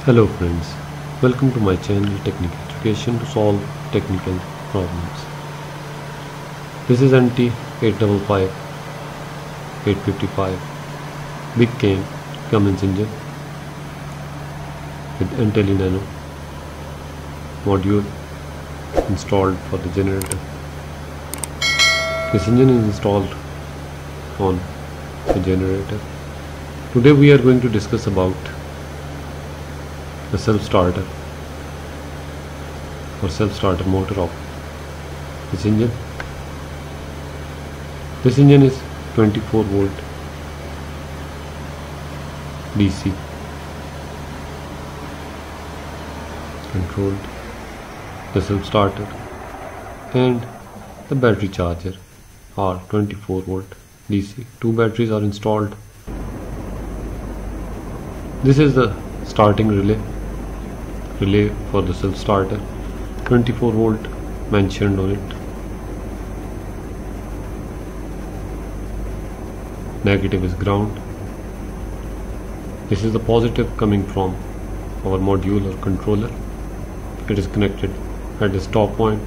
Hello friends, welcome to my channel Technical Education to solve technical problems. This is NT 855 855 Big Cane Cummins engine with Nano module installed for the generator. This engine is installed on the generator. Today we are going to discuss about the self-starter or self-starter motor of this engine. This engine is 24 volt DC controlled, the self-starter and the battery charger are 24 volt DC. Two batteries are installed. This is the starting relay for the self-starter, 24 volt mentioned on it. Negative is ground. This is the positive coming from our module or controller. It is connected at this top point.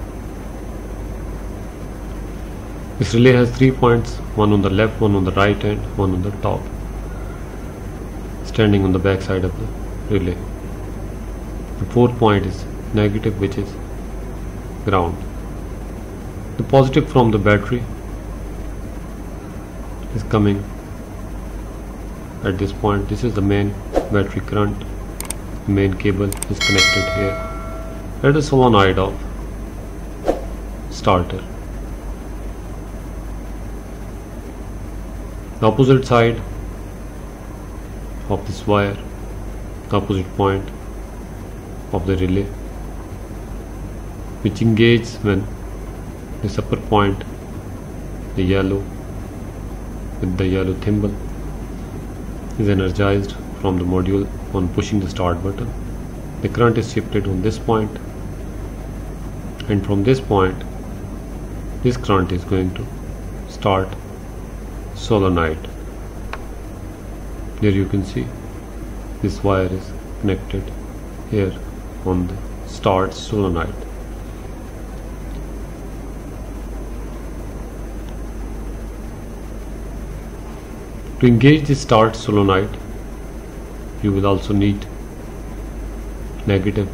This relay has 3 points, one on the left, one on the right and one on the top, standing on the back side of the relay. The fourth point is negative, which is ground. The positive from the battery is coming at this point. This is the main battery current. The main cable is connected here at the solenoid of starter. The opposite side of this wire, the opposite point of the relay, which engages when this upper point, the yellow with the yellow thimble, is energized from the module on pushing the start button. The current is shifted on this point, and from this point this current is going to start solenoid. Here you can see this wire is connected here on the start solenoid. To engage the start solenoid, you will also need negative.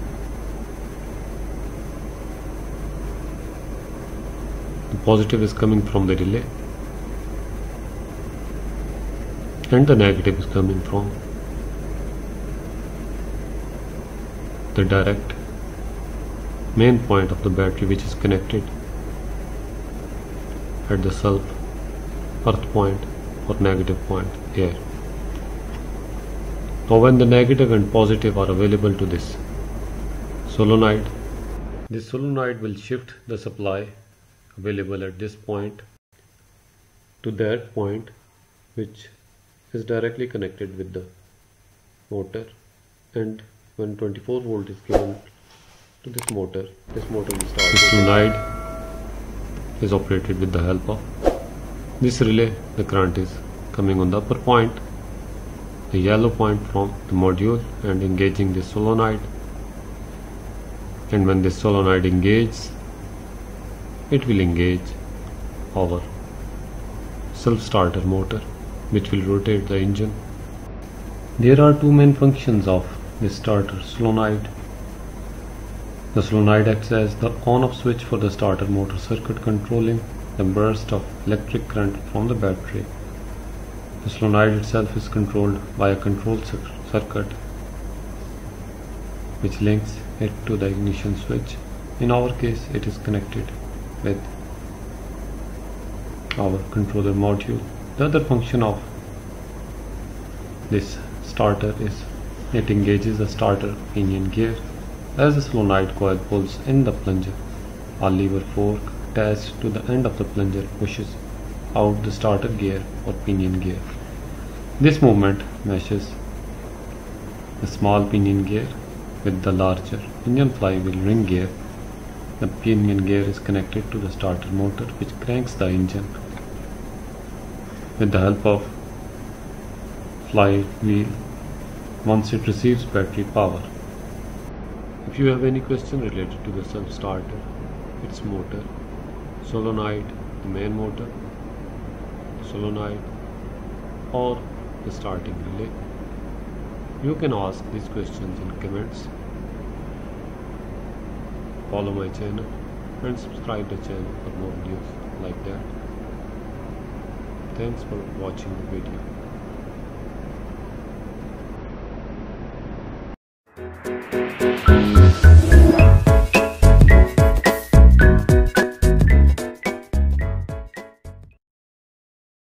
The positive is coming from the relay and the negative is coming from the direct main point of the battery, which is connected at the self earth point or negative point here. Now when the negative and positive are available to this solenoid will shift the supply available at this point to that point, which is directly connected with the motor, and when 24 volt is given to this motor will start. This solenoid is operated with the help of this relay. The current is coming on the upper point, the yellow point from the module, and engaging this solenoid, and when this solenoid engages, it will engage our self-starter motor, which will rotate the engine. There are two main functions of this starter solenoid. The solenoid acts as the on-off switch for the starter motor circuit, controlling the burst of electric current from the battery. The solenoid itself is controlled by a control circuit which links it to the ignition switch. In our case, it is connected with our controller module. The other function of this starter is it engages the starter pinion gear as the solenoid coil pulls in the plunger. A lever fork attached to the end of the plunger pushes out the starter gear or pinion gear. This movement meshes the small pinion gear with the larger engine flywheel ring gear. The pinion gear is connected to the starter motor, which cranks the engine with the help of flywheel once it receives battery power. If you have any question related to the self-starter, its motor, solenoid, the main motor, solenoid, or the starting relay, you can ask these questions in comments. Follow my channel and subscribe the channel for more videos like that. Thanks for watching the video.